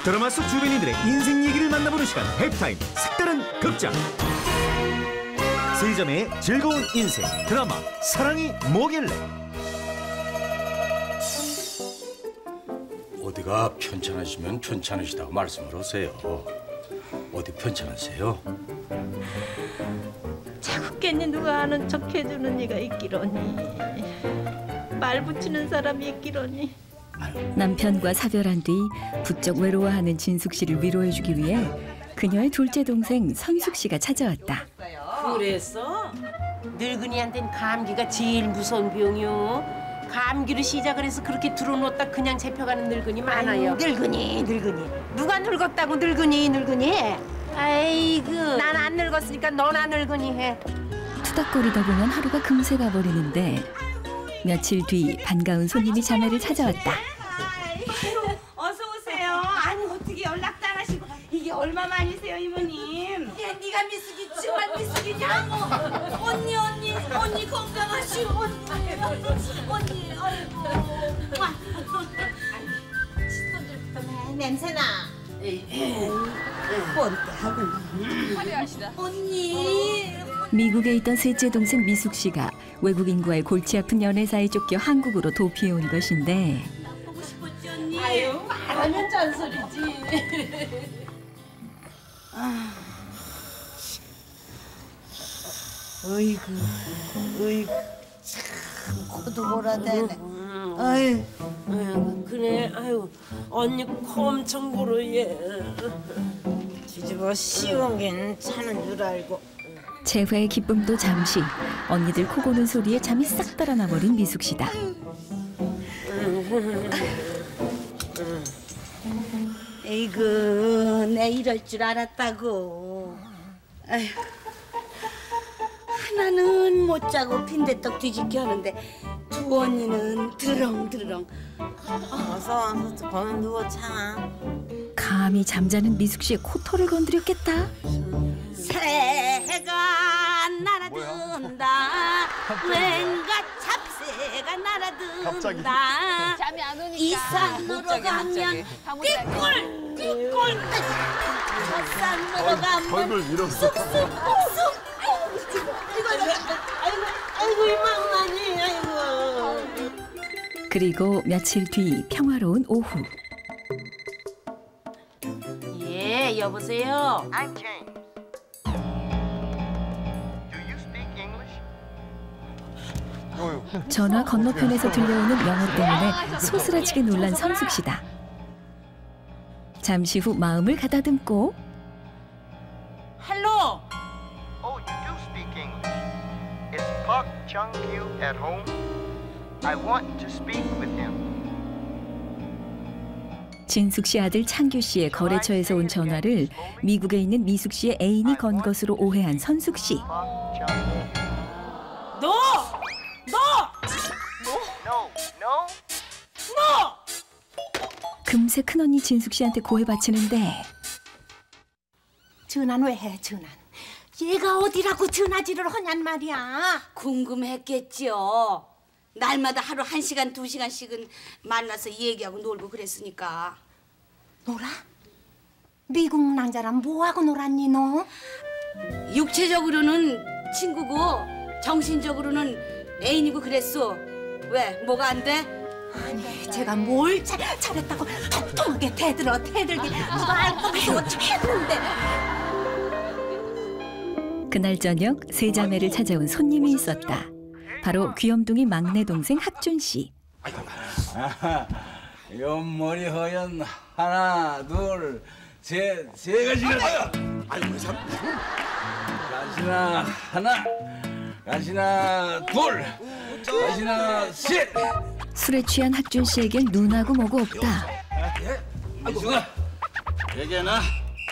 드라마 속 주변인들의 인생 얘기를 만나보는 시간, 해피타임 색다른 극장. 세자매의 즐거운 인생 드라마 사랑이 뭐길래. 어디가 편찮으시면 편찮으시다고 말씀을 하세요. 어디 편찮으세요? 자꾸겠니 누가 아는 척 해주는 이가 있기로니, 말 붙이는 사람이 있기로니. 남편과 사별한 뒤 부쩍 외로워하는 진숙 씨를 위로해주기 위해 그녀의 둘째 동생 선숙 씨가 찾아왔다. 그랬어? 늙은이한텐 감기가 제일 무서운 병이요. 감기로 시작을 해서 그렇게 들어놓다 그냥 잡혀가는 늙은이 많아요. 늙은이 누가 늙었다고 늙은이. 아이고, 난 안 늙었으니까 너나 늙은이 해. 투닥거리다 보면 하루가 금세 가버리는데 며칠 뒤 반가운 손님이 자매를 찾아왔다. 어서 오세요. 아니 어떻게 연락도 안 하시고. 이게 얼마 만이세요, 이모님? 야, 네가 미숙이 정말 미숙이냐? 언니 건강하시오. 언니 아이고. 칫솔들부터 냄새나. 화려하시다. 언니. 미국에 있던 셋째 동생 미숙 씨가 외국인과의 골치 아픈 연애사에 쫓겨 한국으로 도피해 온 것인데. 보고 싶었지, 언니? 아유, 말하면 잔소리지. 어이구, 참 코도 골아대네. 아유, 그래, 아유, 언니 코 엄청 고르예. 뒤집어 씌운 게 괜찮은 줄 알고. 재회의 기쁨도 잠시, 언니들 코 고는 소리에 잠이 싹 달아나 버린 미숙 씨다. 에이구, 내 이럴 줄 알았다고. 아휴, 하나는 못 자고 빈대떡 뒤집기 하는데 두 언니는 드렁드렁. 어서 와서 거기 누워 자. 감히 잠자는 미숙 씨의 코털을 건드렸겠다. 새가 날아든다. 왠가 잡새가 날아든다. 잠이 안 오니까. 이 산으로 가면 띠꿀. 저 산으로 가면 쑥쑥. 아이고 이 망나니. 아이고. 그리고 며칠 뒤 평화로운 오후. 예, 여보세요. I'm Jane. Do you speak English? 전화 건너편에서 들려오는 영어 때문에 소스라치게 놀란 선숙 씨다. 잠시 후 마음을 가다듬고. 헬로. Oh, you do speak English. Is Park Chung-kyu at home? I want to speak with him. 진숙 씨 아들 창규 씨의 거래처에서 온 전화를 미국에 있는 미숙 씨의 애인이 건 것으로 오해한 선숙 씨. Park Chung-kyu. 너! No. 금세 큰언니 진숙 씨한테 고해 바치는데. 전화는 왜 해, 전화? 얘가 어디라고 전화질을 하냔 말이야. 궁금했겠지요. 날마다 하루 1시간, 2시간씩은 만나서 얘기하고 놀고 그랬으니까. 놀아? 미국 남자랑 뭐하고 놀았니 너? 육체적으로는 친구고 정신적으로는 애인이고 그랬어. 왜? 뭐가 안 돼? 아니, 제가 뭘 잘했다고 통통하게 대들기 누가 알고 무서워 했는데. 그날 저녁 세 자매를 찾아온 손님이 있었다. 바로 귀염둥이 막내 동생 학준 씨. 옆머리 허연 하나 둘 세 가지가. 아이고 참. 가시나 하나, 가시나 둘, 가시나 셋. 술에 취한 학준 씨에겐 눈하고 뭐고 없다. 이수가 얘기해놔.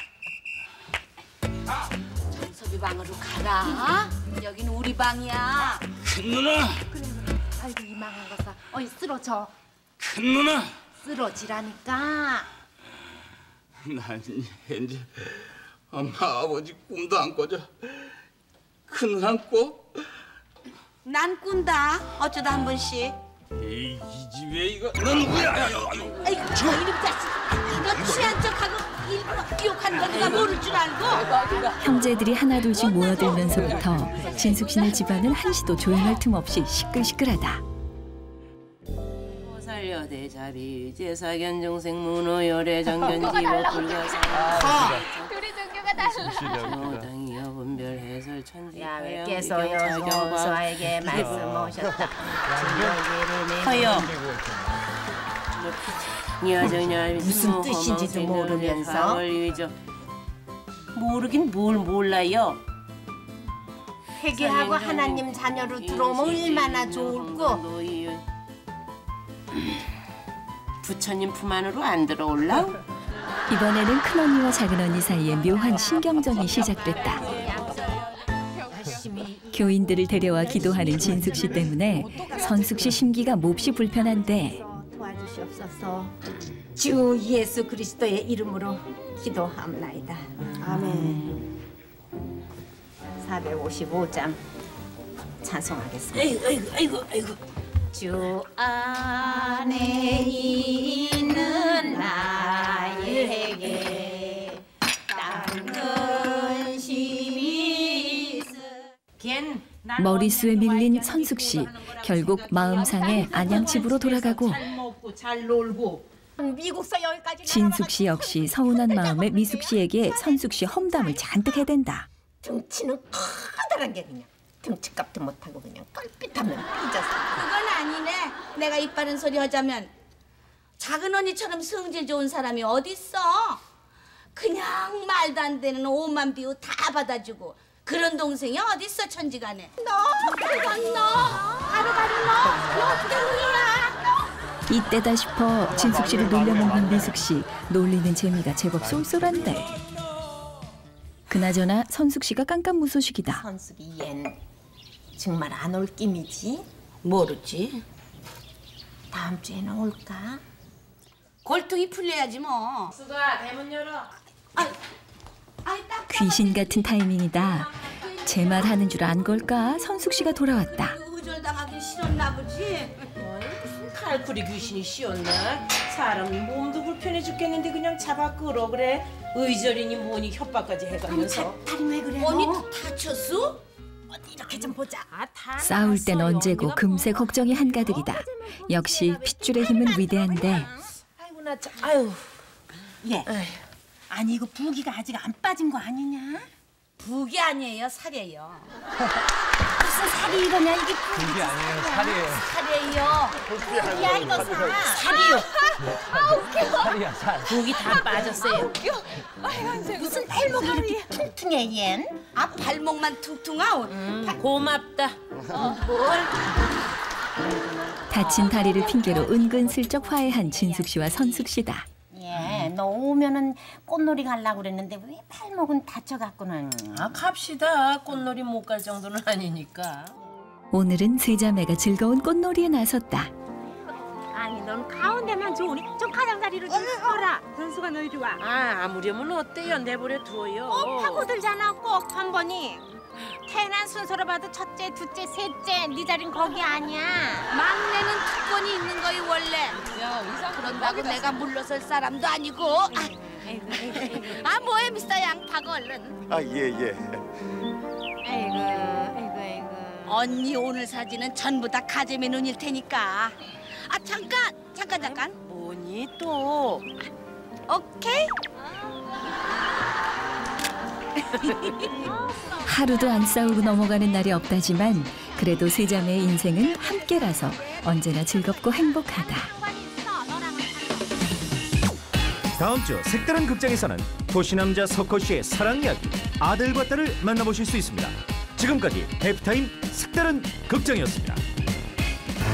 정섭이 방으로 가라. 여기는 우리 방이야. 큰 누나. 아이고 이 망한 거사. 어이 쓰러져. 큰 누나. 쓰러지라니까. 난 현재 엄마 아버지 꿈도 안 꿔져. 큰 누나 꿔? 난 꾼다. 어쩌다 한 번씩. 이 집에 이거 넌 누구야? 아이고 이놈 자식. 너 취한 척하고 일부러 기억하는 거 누가 모를 줄 알고. 형제들이 하나둘씩 모여들면서부터 진숙 씨네 집안은 한시도 조용할 틈 없이 시끌시끌하다. 살려 대자비 제사견 정생 문호 열애 정견 지법 불가사 우리 종교가 달라. 당이 여분별 해설 천지 야외께서 여종소에게 말씀하셨다. 허여 무슨 뜻인지도 모르면서 모르긴 뭘 몰라요. 회개하고 하나님 자녀로 들어오면 얼마나 좋을꼬. 부처님 품 안으로 안 들어올라? 이번에는 큰언니와 작은언니 사이에 묘한 신경전이 시작됐다. 교인들을 데려와 기도하는 진숙 씨 때문에 선숙 씨 심기가 몹시 불편한데 도와주시옵소서. 주 예수 그리스도의 이름으로 기도합나이다. 아멘. 455장 찬송하겠습니다. 아이고. 주 안에 있는 나에게 땅은 힘이 있어. 머릿수에 밀린 선숙 씨. 결국 마음 상해 안양집으로 돌아가고 잘 먹고 잘 놀고 미국서 여기까지 진숙 씨 역시 서운한 마음에 미숙 씨에게 선숙 씨 험담을 잔뜩 해댄다. 등치는 커다란 게 그냥 등치값도 못하고 그냥 껄핏하면 삐져서. 그건 아니네. 내가 입 바른 소리 하자면 작은 언니처럼 성질 좋은 사람이 어딨어. 그냥 말도 안 되는 옷만 비우 다 받아주고 그런 동생이 어딨어 천지간에. 그건 너 바로바로 너 때문이야. 이때다 싶어 진숙 씨를 놀려먹는 미숙 씨. 놀리는 재미가 제법 쏠쏠한데. 그나저나 선숙 씨가 깜깜무소식이다. 선숙이 얜 정말 안 올 낌이지? 모르지. 다음 주에는 올까? 골통이 풀려야지 뭐. 수가 대문 열어. 귀신 같은 타이밍이다. 제 말 하는 줄 안 걸까? 선숙 씨가 돌아왔다. 의절당하기 싫었나 보지. 무슨 칼쿠리 귀신이 씌웠나? 사람 몸도 불편해 죽겠는데 그냥 잡아 끌어 그래. 의절이니 뭐니 협박까지 해가면서. 다리 왜 그래? 언니 다쳤어? 어디 이렇게 좀 보자. 싸울 땐 언제고 금세 걱정이 한가득이다. 역시 핏줄의 힘은 위대한데 아이고 나 참. 아유. 예. 아니 이거 부기가 아직 안 빠진 거 아니냐? 북이 아니에요, 살이에요. 무슨 살이 이러냐 이게 그게 아니에요, 살이에요. 살이에요. 부기야 이거 살. 살이요. 살이야, 살. 목이 다 빠졌어요. 무슨 발목이 이렇게 퉁퉁해 얜? 아 발목만 퉁퉁하오. 고맙다. 다친 다리를 핑계로 은근슬쩍 화해한 진숙 씨와 선숙 씨다. 예, 너 오면은 꽃놀이 가려고 그랬는데 왜 발목은 다쳐갖고는. 아 갑시다. 꽃놀이 못 갈 정도는 아니니까. 오늘은 세 자매가 즐거운 꽃놀이에 나섰다. 아니 넌 가운데만 좋으니 좀 가장자리를 좀 서라. 선수가 너 이리 와. 아 아무려면 어때요? 내버려 둬요. 파고들잖아 꼭 한 번이. 태어난 순서로 봐도 첫째, 둘째, 셋째 네 자리는 거기 아니야. 막내는 특권이 있는 거이 원래. 야 의상 그런다고 내가 물러설 사람도 아니고. 아 뭐해 미스터 양 박어 얼른. 아, 예. 아이고. 언니 오늘 사진은 전부 다 가재미 눈일 테니까. 아 잠깐. 뭐니 또? 오케이. 하루도 안 싸우고 넘어가는 날이 없다지만 그래도 세 자매의 인생은 함께라서 언제나 즐겁고 행복하다. 다음 주 색다른 극장에서는 도시남자 석호 씨의 사랑 이야기 아들과 딸을 만나보실 수 있습니다. 지금까지 해프타임 색다른 극장이었습니다.